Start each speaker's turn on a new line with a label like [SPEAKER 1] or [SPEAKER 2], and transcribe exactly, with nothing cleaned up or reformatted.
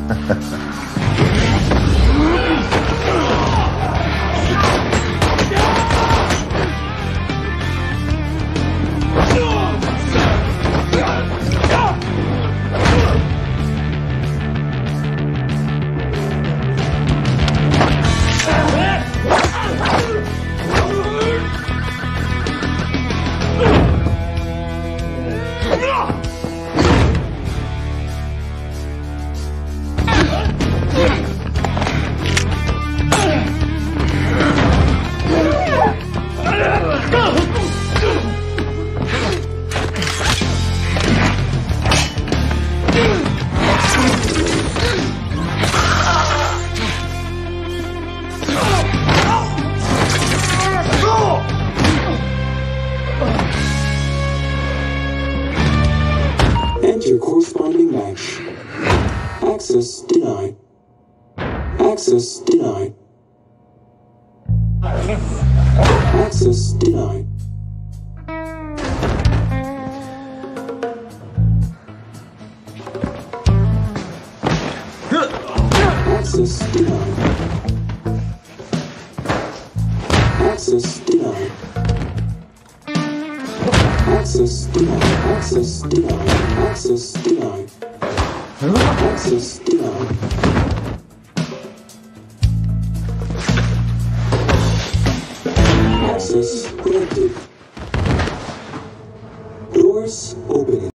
[SPEAKER 1] Enter corresponding match. Access denied. Access denied. Access denied. Access denied. Access denied. Access denied. Access denied. Access denied. Access denied. Access granted. Doors opening.